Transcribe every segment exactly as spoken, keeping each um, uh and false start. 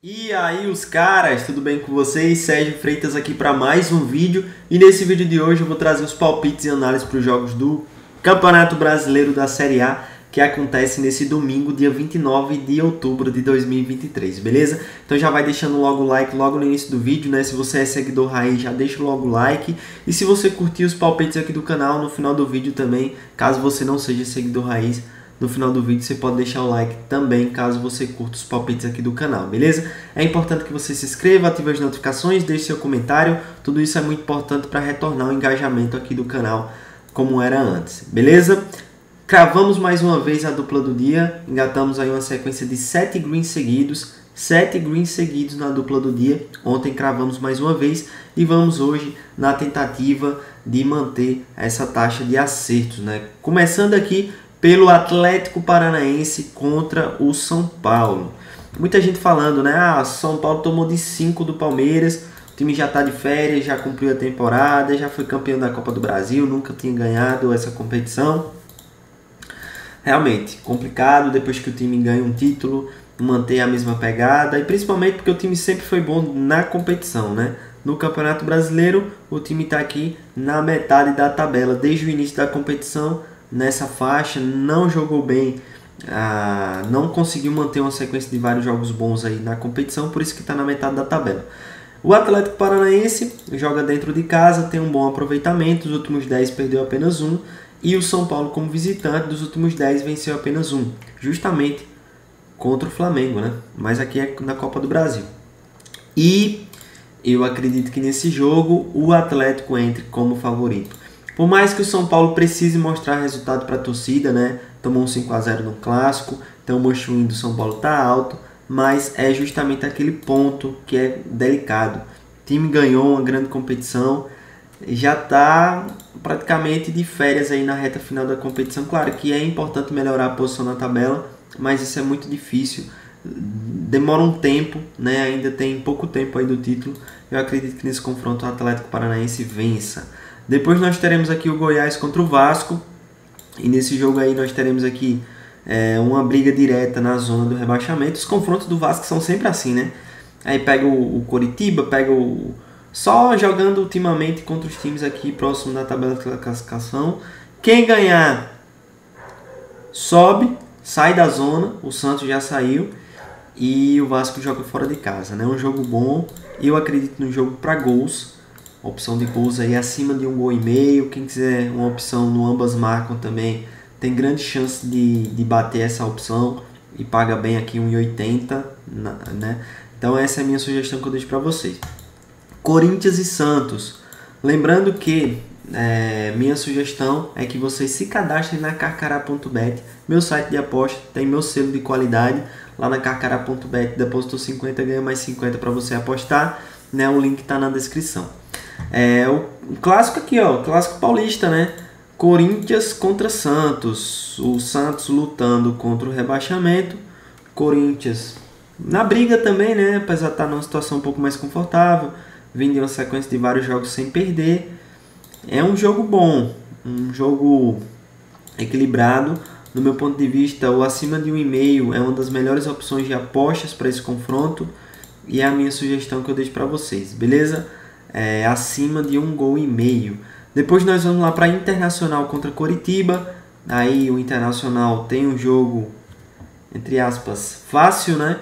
E aí os caras, tudo bem com vocês? Sérgio Freitas aqui para mais um vídeo. E nesse vídeo de hoje eu vou trazer os palpites e análises para os jogos do Campeonato Brasileiro da Série A, que acontece nesse domingo, dia vinte e nove de outubro de dois mil e vinte e três, beleza? Então já vai deixando logo o like logo no início do vídeo, né? Se você é seguidor raiz, já deixa logo o like. E se você curtir os palpites aqui do canal, no final do vídeo também, caso você não seja seguidor raiz, no final do vídeo você pode deixar o like também, caso você curta os palpites aqui do canal, beleza? É importante que você se inscreva, ative as notificações, deixe seu comentário. Tudo isso é muito importante para retornar o engajamento aqui do canal como era antes, beleza? Cravamos mais uma vez a dupla do dia, engatamos aí uma sequência de sete greens seguidos, sete greens seguidos na dupla do dia. Ontem cravamos mais uma vez e vamos hoje na tentativa de manter essa taxa de acertos, né? Começando aqui pelo Atlético Paranaense contra o São Paulo. Muita gente falando, né? Ah, São Paulo tomou de cinco do Palmeiras, o time já está de férias, já cumpriu a temporada, já foi campeão da Copa do Brasil, nunca tinha ganhado essa competição. Realmente, complicado depois que o time ganha um título, manter a mesma pegada, e principalmente porque o time sempre foi bom na competição, né? No Campeonato Brasileiro, o time está aqui na metade da tabela, desde o início da competição, nessa faixa, não jogou bem, ah, não conseguiu manter uma sequência de vários jogos bons aí na competição, por isso que está na metade da tabela. O Atlético Paranaense joga dentro de casa, tem um bom aproveitamento, os últimos dez perdeu apenas um, e o São Paulo, como visitante, dos últimos dez venceu apenas um, justamente contra o Flamengo, né? Mas aqui é na Copa do Brasil. E eu acredito que nesse jogo o Atlético entre como favorito. Por mais que o São Paulo precise mostrar resultado para a torcida, né? Tomou um cinco a zero no clássico, então o must-win do São Paulo está alto, mas é justamente aquele ponto que é delicado. O time ganhou uma grande competição, já está praticamente de férias aí na reta final da competição. Claro que é importante melhorar a posição na tabela, mas isso é muito difícil. Demora um tempo, né? Ainda tem pouco tempo aí do título. Eu acredito que nesse confronto o Atlético Paranaense vença. Depois nós teremos aqui o Goiás contra o Vasco. E nesse jogo aí nós teremos aqui é, uma briga direta na zona do rebaixamento. Os confrontos do Vasco são sempre assim, né? Aí pega o, o Coritiba, pega o... Só jogando ultimamente contra os times aqui próximo da tabela de classificação. Quem ganhar sobe, sai da zona. O Santos já saiu. E o Vasco joga fora de casa, né? Um jogo bom. Eu acredito no jogo para gols. Opção de gols aí acima de um gol e meio. Quem quiser uma opção no ambas marcam também, tem grande chance de, de bater essa opção e paga bem aqui um e oitenta, né? Então essa é a minha sugestão que eu deixo para vocês. Corinthians e Santos. Lembrando que é, minha sugestão é que vocês se cadastrem na carcará ponto bet, meu site de aposta, tem meu selo de qualidade lá na carcará ponto bet, depositou cinquenta, ganha mais cinquenta para você apostar, né? O link está na descrição. É, o, o clássico aqui, ó, o clássico paulista, né? Corinthians contra Santos. O Santos lutando contra o rebaixamento. Corinthians na briga também, né? Apesar de estar numa situação um pouco mais confortável, vindo de uma sequência de vários jogos sem perder. É um jogo bom, um jogo equilibrado. No meu ponto de vista, o acima de um e meio é uma das melhores opções de apostas para esse confronto. E é a minha sugestão que eu deixo para vocês, beleza? É, acima de um gol e meio. Depois nós vamos lá para Internacional contra Coritiba. Aí o Internacional tem um jogo, entre aspas, fácil, né?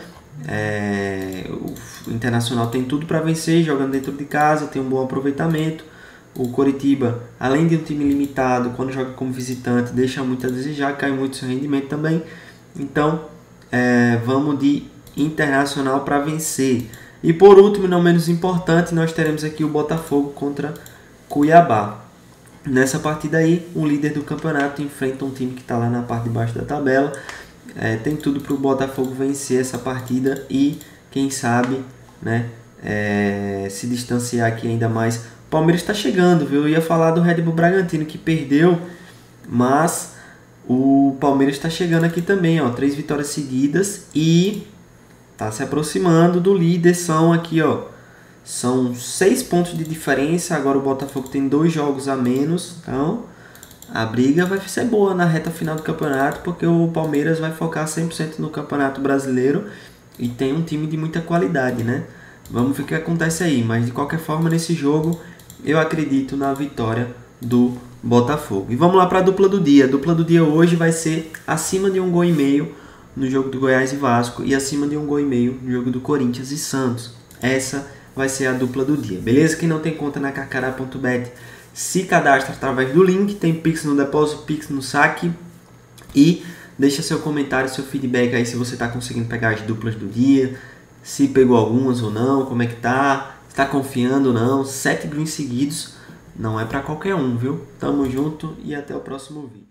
É, o Internacional tem tudo para vencer, jogando dentro de casa, tem um bom aproveitamento. O Coritiba, além de um time limitado, quando joga como visitante, deixa muito a desejar, cai muito seu rendimento também. Então, é, vamos de Internacional para vencer. E por último, não menos importante, nós teremos aqui o Botafogo contra Cuiabá. Nessa partida aí, o líder do campeonato enfrenta um time que está lá na parte de baixo da tabela. É, tem tudo para o Botafogo vencer essa partida e, quem sabe, né, é, se distanciar aqui ainda mais. O Palmeiras está chegando, viu? Eu ia falar do Red Bull Bragantino que perdeu, mas o Palmeiras está chegando aqui também, ó, três vitórias seguidas e tá se aproximando do líder. São aqui, ó, são seis pontos de diferença. Agora o Botafogo tem dois jogos a menos. Então a briga vai ser boa na reta final do campeonato, porque o Palmeiras vai focar cem por cento no Campeonato Brasileiro e tem um time de muita qualidade, né? Vamos ver o que acontece aí, mas de qualquer forma nesse jogo eu acredito na vitória do Botafogo. E vamos lá para a dupla do dia. A dupla do dia hoje vai ser acima de um gol e meio no jogo do Goiás e Vasco e acima de um gol e meio no jogo do Corinthians e Santos. Essa vai ser a dupla do dia, beleza? Quem não tem conta na carcará ponto bet, se cadastra através do link, tem Pix no depósito, Pix no saque e deixa seu comentário, seu feedback aí se você está conseguindo pegar as duplas do dia, se pegou algumas ou não, como é que tá, está confiando ou não. Sete greens seguidos não é para qualquer um, viu? Tamo junto e até o próximo vídeo.